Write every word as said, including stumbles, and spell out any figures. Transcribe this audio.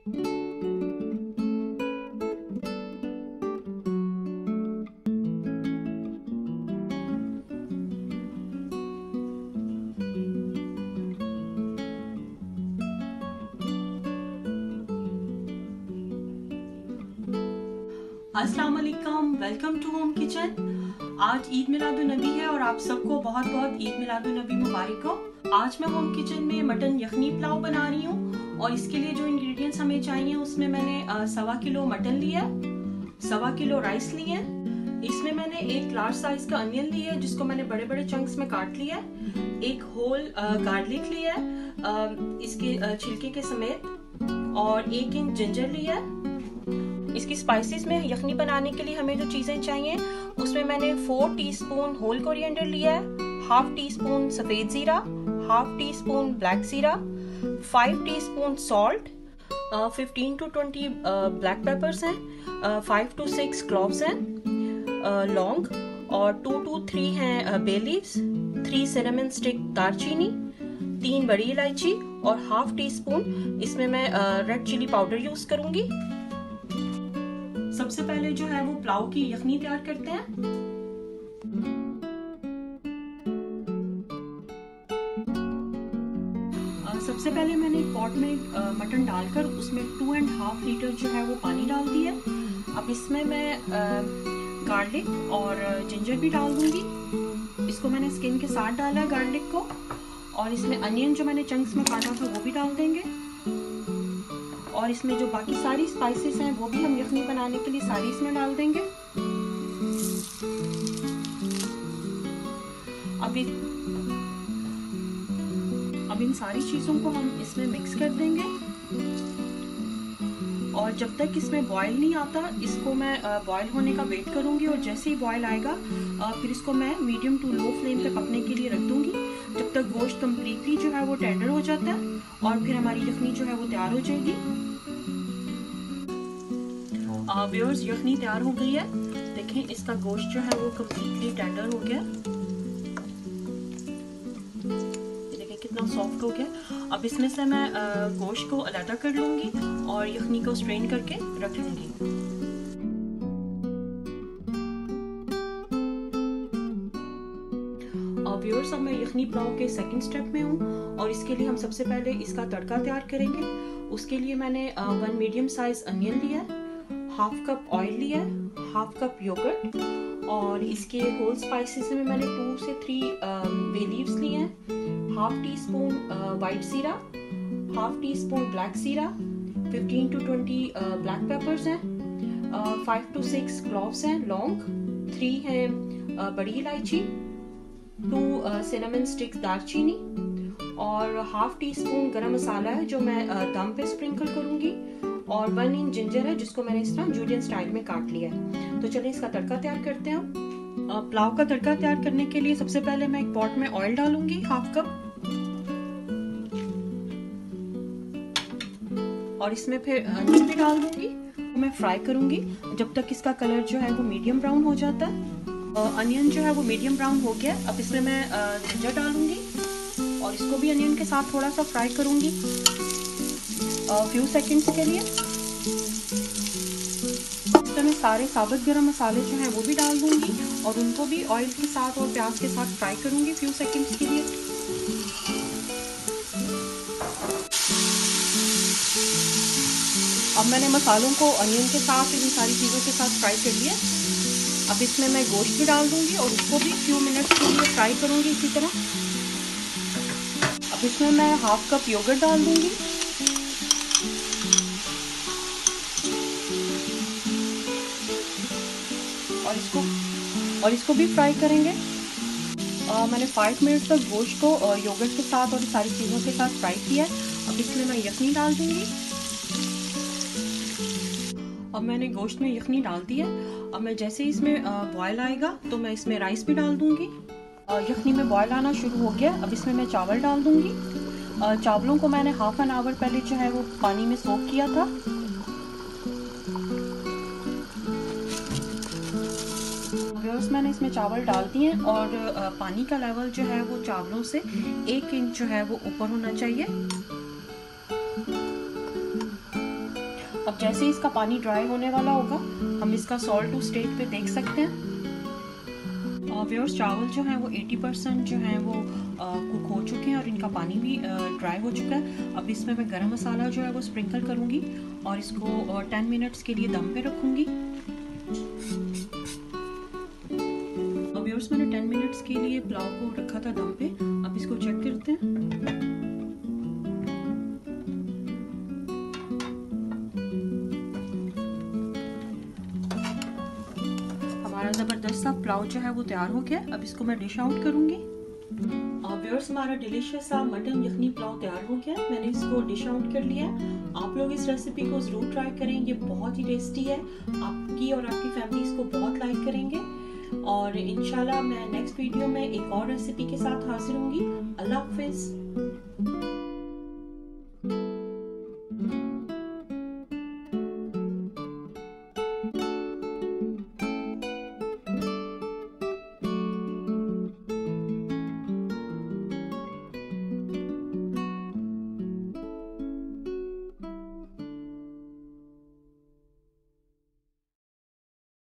अस्सलाम वालेकुम, welcome to home kitchen. आज ईद मिलादुन्नबी है और आप सबको बहुत बहुत ईद मिलादुन्नबी मुबारक हो। आज मैं होम किचन में मटन यखनी पुलाव बना रही हूँ और इसके लिए जो इंग्रेडिएंट्स हमें चाहिए उसमें मैंने सवा किलो मटन लिया, सवा किलो राइस लिए, इसमें मैंने एक लार्ज साइज का अनियन लिया है जिसको मैंने बड़े बड़े चंक्स में काट लिया है, एक होल गार्लिक लिया है इसके छिलके के समेत, और एक इंच जिंजर लिया है। इसकी स्पाइसेस में यखनी बनाने के लिए हमें जो चीजें चाहिए उसमें मैंने फोर टीस्पून होल कोरिएंडर लिया है, हाफ टी स्पून सफेद जीरा, हाफ टी स्पून ब्लैक जीरा, five teaspoon salt, fifteen to twenty black peppers हैं, फाइव टू सिक्स क्लॉव्स हैं, लौंग, और टू टू थ्री हैं bay leaves, three cinnamon stick दालचीनी, तीन बड़ी इलायची और हाफ टी स्पून इसमें मैं रेड चिली पाउडर यूज करूंगी। सबसे पहले जो है वो पुलाव की यखनी तैयार करते हैं। सबसे पहले मैंने एक पॉट में मटन डालकर उसमें टू एंड हाफ लीटर जो है वो पानी डाल दिया। अब इसमें मैं गार्लिक और जिंजर भी डाल दूंगी। इसको मैंने स्किन के साथ डाला है गार्लिक को, और इसमें अनियन जो मैंने चंक्स में काटा था वो भी डाल देंगे, और इसमें जो बाकी सारी स्पाइसेस हैं वो भी हम यखनी बनाने के लिए सारी इसमें डाल देंगे। अब इन अब इन सारी चीजों को हम इसमें मिक्स कर देंगे, और जब तक इसमें बॉयल नहीं आता इसको मैं बॉयल होने का वेट करूंगी, और जैसे ही बॉयल आएगा फिर इसको मैं मीडियम टू लो फ्लेम पे पकने के लिए रख दूंगी जब तक गोश्त कम्प्लीटली जो है वो टेंडर हो जाता है, और फिर हमारी यखनी जो है वो तैयार हो जाएगी। व्यूअर्स, यखनी तैयार हो गई है। देखें इसका गोश्त जो है वो कम्प्लीटली टेंडर हो गया, देखें कितना सॉफ्ट हो गया। अब इसमें से मैं गोश्त को अलग कर लूंगी और यखनी को स्ट्रेन करके रख लूंगी। व्यूअर्स, अब मैं यखनी पुलाव के सेकंड स्टेप में हूँ, और इसके लिए हम सबसे पहले इसका तड़का तैयार करेंगे। उसके लिए मैंने वन मीडियम साइज अनियन लिया है, हाफ कप ऑयल लिया है, हाफ कप योगर्ट, और इसके होल स्पाइसेस में मैंने टू से थ्री बे लीव्स लिए हैं, हाफ टी स्पून वाइट जीरा, हाफ टी स्पून ब्लैक जीरा, fifteen to twenty black peppers हैं, फाइव टू सिक्स क्लॉव्स हैं, लौंग, थ्री हैं uh, बड़ी इलायची, टू सिनेमन स्टिक्स दालचीनी, और हाफ टी स्पून गरम मसाला है जो मैं uh, दम पे स्प्रिंकल करूंगी, और वन इंच जिंजर है जिसको मैंने इस तरह जूलियन स्टाइल में काट लिया है। तो चलिए इसका तड़का तैयार करते हैं। पुलाव का तड़का तैयार करने के लिए सबसे पहले मैं एक पॉट में ऑयल डालूंगी हाफ कप, और इसमें फिर अनियन भी डाल दूंगी। तो मैं फ्राई करूंगी जब तक इसका कलर जो है वो मीडियम ब्राउन हो जाता है। अनियन जो है वो मीडियम ब्राउन हो गया। अब इसमें मैं जिंजर डालूंगी और इसको भी अनियन के साथ थोड़ा सा फ्राई करूंगी फ्यू सेकंड्स के लिए। तो मैं सारे साबुत गरम मसाले जो हैं वो भी डाल दूंगी और उनको भी ऑयल के साथ और प्याज के साथ फ्राई करूंगी फ्यू सेकंड्स के लिए। अब मैंने मसालों को अनियन के साथ इन सारी चीज़ों के साथ फ्राई कर लिया। अब इसमें मैं गोश्त भी डाल दूंगी और उसको भी फ्यू मिनट्स के लिए फ्राई करूंगी इसी तरह। अब इसमें मैं हाफ कप योगर्ट डाल दूंगी और इसको और इसको भी फ्राई करेंगे। आ, मैंने फाइव मिनट तक गोश्त को और योगर्ट के साथ और सारी चीज़ों के साथ फ्राई किया। अब इसमें मैं यखनी डाल दूंगी। अब मैंने गोश्त में यखनी डाल दी है। अब मैं जैसे ही इसमें बॉयल आएगा तो मैं इसमें राइस भी डाल दूंगी। यखनी में बॉयल आना शुरू हो गया। अब इसमें मैं चावल डाल दूंगी। चावलों को मैंने हाफ एन आवर पहले जो है वो पानी में सोक किया था। मैंने इसमें चावल डाल दिए और पानी का लेवल जो है वो चावलों से एक इंच जो है वो ऊपर होना चाहिए। अब जैसे इसका पानी ड्राई होने वाला होगा हम इसका सॉल्ट टू स्टेट पे देख सकते हैं। व्यूअर्स चावल जो है वो अस्सी परसेंट जो है वो कुक हो चुके हैं और इनका पानी भी ड्राई हो चुका है। अब इसमें मैं गरम मसाला जो है वो स्प्रिंकल करूँगी और इसको टेन मिनट्स के लिए दम पे रखूँगी। व्यूअर्स मैंने टेन मिनट्स के लिए पुलाव को रखा था दम पे। अब इसको चेक करते हैं। हमारा जबरदस्त सा पुलाव जो है वो तैयार हो गया। अब इसको मैं डिश आउट करूंगी। व्यूअर्स हमारा डिलीशियस सा मटन यखनी पुलाव तैयार हो गया। मैंने इसको डिश आउट कर लिया। आप लोग इस रेसिपी को जरूर ट्राई करें, ये बहुत ही टेस्टी है। आपकी और आपकी फैमिली इसको बहुत लाइक करेंगे और इंशाल्लाह मैं नेक्स्ट वीडियो में एक और रेसिपी के साथ हाजिर होंगी। अल्लाह हाफिज।